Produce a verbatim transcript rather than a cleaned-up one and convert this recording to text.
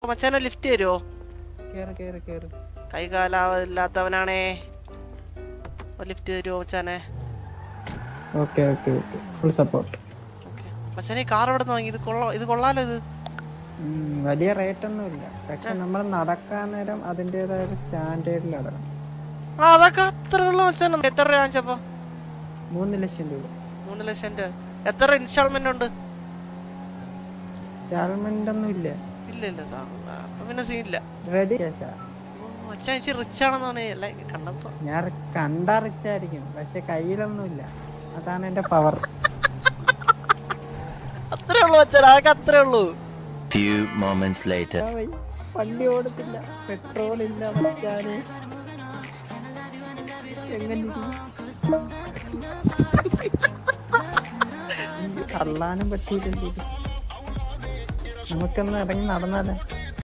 മച്ചാനെ ലിഫ്റ്റ് തരുമോ? കേറ് കേറ് കേറ്. കൈകാലാവില്ലാത്തവനാണേ. ലിഫ്റ്റ് തരുമോ മച്ചാനെ? Okay okay okay full support. മച്ചാനെ കാർ എവിടെ നിന്ന് വാങ്ങി? ഇത് കൊള്ളാം, ഇത് കൊള്ളാലോ. ഇത് വലിയ റേറ്റ് ഒന്നും ഇല്ല, പക്ഷെ നമ്മൾ നടക്കാൻ നേരം അതിൻ്റെതായ ഒരു സ്റ്റാൻഡേർഡിലാണ്. ആ അതൊക്കെ അത്ര ഉള്ളു മച്ചാനെ. എത്ര രൂപ വാങ്ങിച്ചപ്പോ? മൂന്ന് ലക്ഷം രൂപ. മൂന്ന് ലക്ഷം രൂപ. എത്ര ഇൻസ്റ്റാൾമെന്റ് ഉണ്ട്? ഇൻസ്റ്റാൾമെന്റ് ഒന്നും ഇല്ല. ഇല്ല ഇല്ല, അപ്പൊ പിന്നെ സീനില്ല. റെഡി. മച്ചാൻ റിച്ച് ആണെന്നാണ് കണ്ടപ്പോ. ഞാൻ കണ്ടാ റിച്ച് ആയിരിക്കും, പക്ഷെ കയ്യിലൊന്നുമില്ല. അതാണ് എന്റെ പവർ. അത്രേ ഉള്ളു മച്ചാൻ, അതൊക്കെ അത്രേ ഉള്ളൂ. Few moments later. വണ്ടി ഓടത്തില്ല, പെട്രോൾ ഇല്ല മച്ചാനെ. എങ്ങനെ തള്ളാനും പറ്റിയില്ല. നമുക്കൊന്ന് ഇറങ്ങി നടന്നാലേ.